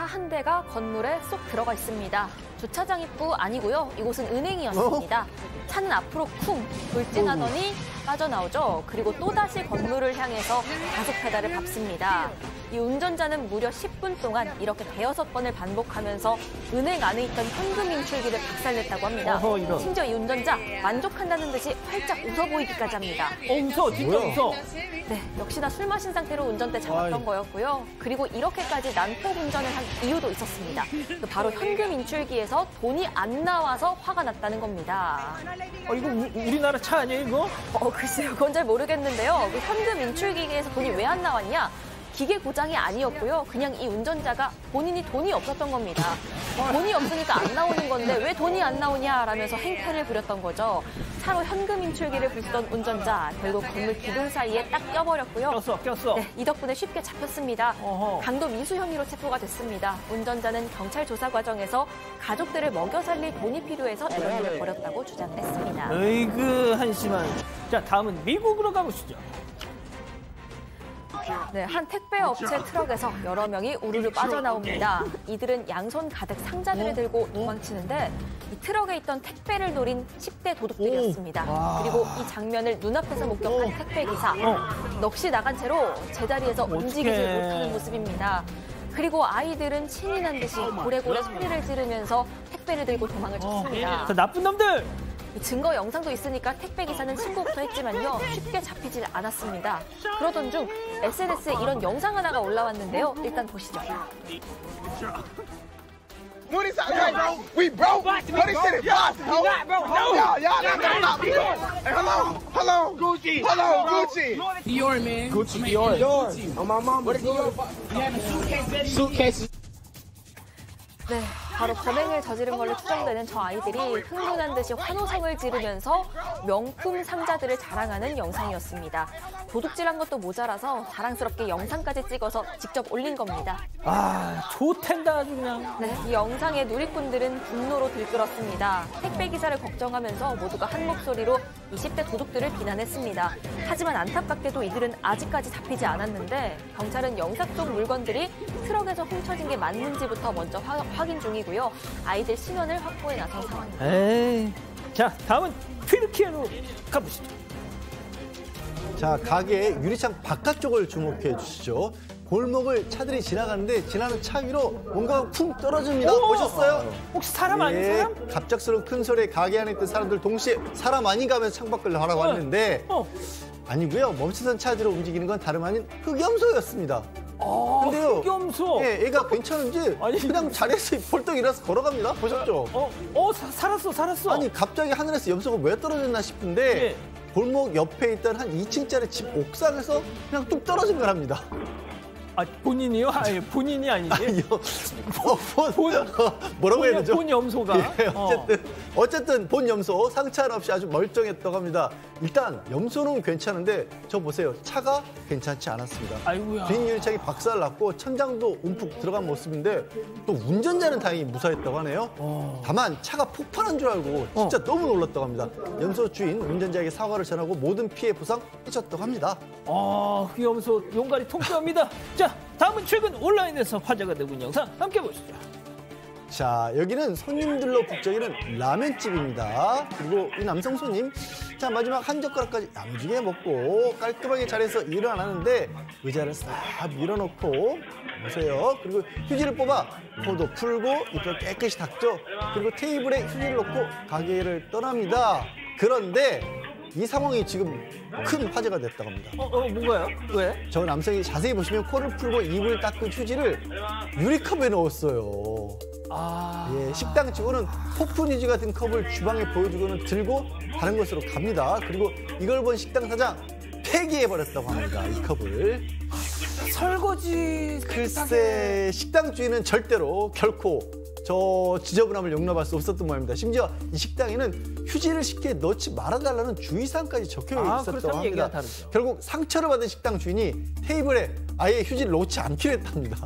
차 한 대가 건물에 쏙 들어가 있습니다. 주차장 입구 아니고요. 이곳은 은행이었습니다. 차는 앞으로 쿵 돌진하더니 빠져나오죠. 그리고 또다시 건물을 향해서 가속 페달을 밟습니다. 이 운전자는 무려 10분 동안 이렇게 대여섯 번을 반복하면서 은행 안에 있던 현금 인출기를 박살냈다고 합니다. 심지어 이 운전자 만족한다는 듯이 활짝 웃어 보이기까지 합니다. 웃어, 진짜 웃어. 네, 역시나 술 마신 상태로 운전대 잡았던 거였고요. 그리고 이렇게까지 난폭 운전을 한 이유도 있었습니다. 바로 현금 인출기에서 돈이 안 나와서 화가 났다는 겁니다. 이거 우리나라 차 아니에요, 이거? 글쎄요, 그건 잘 모르겠는데요. 그 현금 인출기에서 돈이 왜 안 나왔냐? 기계 고장이 아니었고요. 그냥 이 운전자가 본인이 돈이 없었던 겁니다. 돈이 없으니까 안 나오는 건데 왜 돈이 안 나오냐라면서 행패를 부렸던 거죠. 차로 현금 인출기를 부수던 운전자, 결국 건물 기둥 사이에 딱 껴버렸고요. 꼈어. 네, 이 덕분에 쉽게 잡혔습니다. 강도 미수 혐의로 체포가 됐습니다. 운전자는 경찰 조사 과정에서 가족들을 먹여 살릴 돈이 필요해서 이런 일을 벌였다고 주장을 했습니다. 으이그 한심한. 자, 다음은 미국으로 가보시죠. 네, 한 택배 업체 트럭에서 여러 명이 우르르 빠져나옵니다. 이들은 양손 가득 상자들을 들고 도망치는데 이 트럭에 있던 택배를 노린 10대 도둑들이었습니다. 그리고 이 장면을 눈앞에서 목격한 택배 기사. 넋이 나간 채로 제자리에서 움직이지 못하는 모습입니다. 그리고 아이들은 신이 난 듯이 고래고래 소리를 지르면서 택배를 들고 도망을 쳤습니다. 자, 나쁜 놈들! 증거 영상도 있으니까 택배 기사는 신고부터 했지만요. 쉽게 잡히질 않았습니다. 그러던 중 SNS에 이런 영상 하나가 올라왔는데요. 일단 보시죠. What is that, bro? We broke. What is it? Y'all not me. Hey, hello, Gucci. Dior, man. Gucci, Dior. On my mama. What is Dior? Suitcases. 네, 바로 범행을 저지른 걸로 추정되는 저 아이들이 흥분한 듯이 환호성을 지르면서 명품 상자들을 자랑하는 영상이었습니다. 도둑질한 것도 모자라서 자랑스럽게 영상까지 찍어서 직접 올린 겁니다. 좋텐다 아주 그냥. 네, 이 영상에 누리꾼들은 분노로 들끓었습니다. 택배 기사를 걱정하면서 모두가 한 목소리로 20대 도둑들을 비난했습니다. 하지만 안타깝게도 이들은 아직까지 잡히지 않았는데 경찰은 영상 속 물건들이 트럭에서 훔쳐진 게 맞는지부터 먼저 확인 중이고요. 아이들 신원을 확보해 나선 상황입니다. 자, 다음은 튀르키예로 가보시죠. 자, 가게의 유리창 바깥쪽을 주목해 주시죠. 골목을 차들이 지나가는데 지나는 차 위로 뭔가 쿵 떨어집니다. 보셨어요? 혹시 사람 아닌 사람? 갑작스러운 큰 소리에 가게 안에 있던 사람들 동시에 사람 아닌가 하면서 창밖을 나라봤는데 아니고요. 멈춰선 차들로 움직이는 건 다름 아닌 흑염소였습니다. 근데요, 흑염소. 예, 애가 괜찮은지 그냥 자리에서 벌떡 일어나서 걸어갑니다. 보셨죠? 살았어. 아니, 갑자기 하늘에서 염소가 왜 떨어졌나 싶은데 골목 옆에 있던 한 2층짜리 집 옥상에서 그냥 뚝 떨어진 거랍니다. 본인이요? 본인이 아니지? 아니요. 뭐라고 해야 되죠? 본 염소가. 예, 어쨌든 본 염소 상처 하나 없이 아주 멀쩡했다고 합니다. 일단 염소는 괜찮은데 저 보세요. 차가 괜찮지 않았습니다. 아이고야. 뒷유리창이 박살났고 천장도 움푹 들어간 모습인데 또 운전자는 다행히 무사했다고 하네요. 다만 차가 폭발한 줄 알고 진짜 너무 놀랐다고 합니다. 염소 주인 운전자에게 사과를 전하고 모든 피해 보상 해줬다고 합니다. 흑염소 용가리 통쾌합니다. 자, 다음은 최근 온라인에서 화제가 되고 있는 영상 함께 보시죠. 자, 여기는 손님들로 북적이는 라면집입니다. 그리고 이 남성 손님, 자, 마지막 한 젓가락까지 야무지게 먹고 깔끔하게 자리에서 일어나는데 의자를 싹 밀어놓고 보세요. 그리고 휴지를 뽑아 코도 풀고 입을 깨끗이 닦죠. 그리고 테이블에 휴지를 놓고 가게를 떠납니다. 그런데 이 상황이 지금 큰 화제가 됐다고 합니다. 뭔가요? 왜? 저 남성이 자세히 보시면 코를 풀고 입을 닦은 휴지를 유리컵에 넣었어요. 예, 식당 직원은 폭풍 휴지 같은 컵을 주방에 보여주고는 들고 다른 곳으로 갑니다. 그리고 이걸 본 식당 사장 폐기해버렸다고 합니다. 이 컵을. 설거지. 글쎄, 식당 주인은 절대로 결코 저 지저분함을 용납할 수 없었던 모양입니다. 심지어 이 식당에는 휴지를 쉽게 넣지 말아달라는 주의사항까지 적혀 있었다고 합니다. 결국 상처를 받은 식당 주인이 테이블에 아예 휴지를 놓지 않기로 했답니다.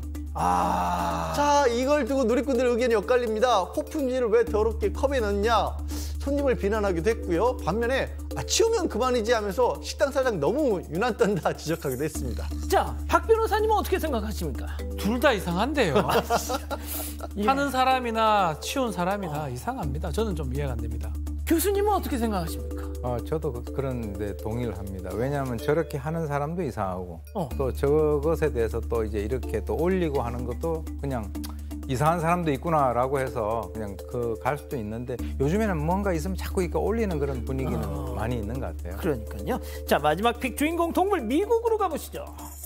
자, 이걸 두고 누리꾼들 의견이 엇갈립니다. 폭풍 휴지를 왜 더럽게 컵에 넣냐? 손님을 비난하기도 했고요. 반면에 치우면 그만이지 하면서 식당 사장 너무 유난 떤다 지적하기도 했습니다. 자, 박 변호사님은 어떻게 생각하십니까? 둘 다 이상한데요. 하는 사람이나 치운 사람이나 이상합니다. 저는 좀 이해가 안 됩니다. 교수님은 어떻게 생각하십니까? 저도 그런데 동의를 합니다. 왜냐하면 저렇게 하는 사람도 이상하고 또 저것에 대해서 또 이제 이렇게 또 올리고 하는 것도 그냥 이상한 사람도 있구나라고 해서 그냥 갈 수도 있는데 요즘에는 뭔가 있으면 자꾸 이렇게 올리는 그런 분위기는 많이 있는 것 같아요. 그러니까요. 자, 마지막 픽 주인공 동물 미국으로 가보시죠.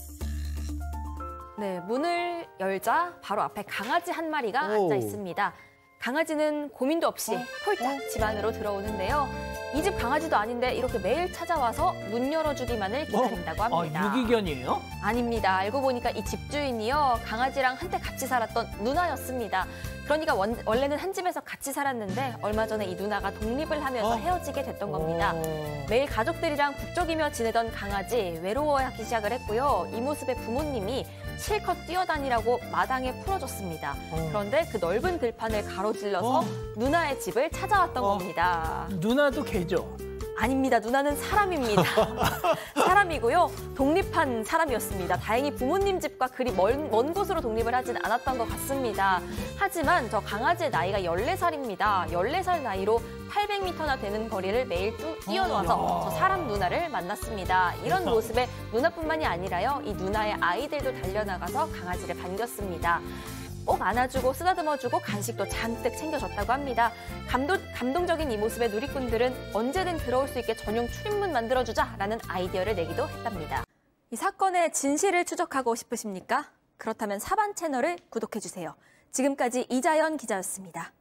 네, 문을 열자 바로 앞에 강아지 한 마리가 앉아 있습니다. 강아지는 고민도 없이 폴짝 집 안으로 들어오는데요. 이 집 강아지도 아닌데 이렇게 매일 찾아와서 문 열어주기만을 기다린다고 합니다. 유기견이에요? 아닙니다. 알고 보니까 이 집주인이요. 강아지랑 한때 같이 살았던 누나였습니다. 그러니까 원래는 한 집에서 같이 살았는데 얼마 전에 이 누나가 독립을 하면서 헤어지게 됐던 겁니다. 매일 가족들이랑 북적이며 지내던 강아지 외로워하기 시작을 했고요. 이 모습에 부모님이 실컷 뛰어다니라고 마당에 풀어줬습니다. 그런데 그 넓은 들판을 가로질러서 누나의 집을 찾아왔던 겁니다. 누나도 개죠? 아닙니다. 누나는 사람입니다. 사람이고요. 독립한 사람이었습니다. 다행히 부모님 집과 그리 먼 곳으로 독립을 하진 않았던 것 같습니다. 하지만 저 강아지의 나이가 14살입니다. 14살 나이로 800m나 되는 거리를 매일 뛰어와서 저 사람 누나를 만났습니다. 이런 모습에 누나뿐만이 아니라요. 이 누나의 아이들도 달려나가서 강아지를 반겼습니다. 꼭 안아주고 쓰다듬어주고 간식도 잔뜩 챙겨줬다고 합니다. 감동적인 이 모습에 누리꾼들은 언제든 들어올 수 있게 전용 출입문 만들어주자라는 아이디어를 내기도 했답니다. 이 사건의 진실을 추적하고 싶으십니까? 그렇다면 사반 채널을 구독해주세요. 지금까지 이자연 기자였습니다.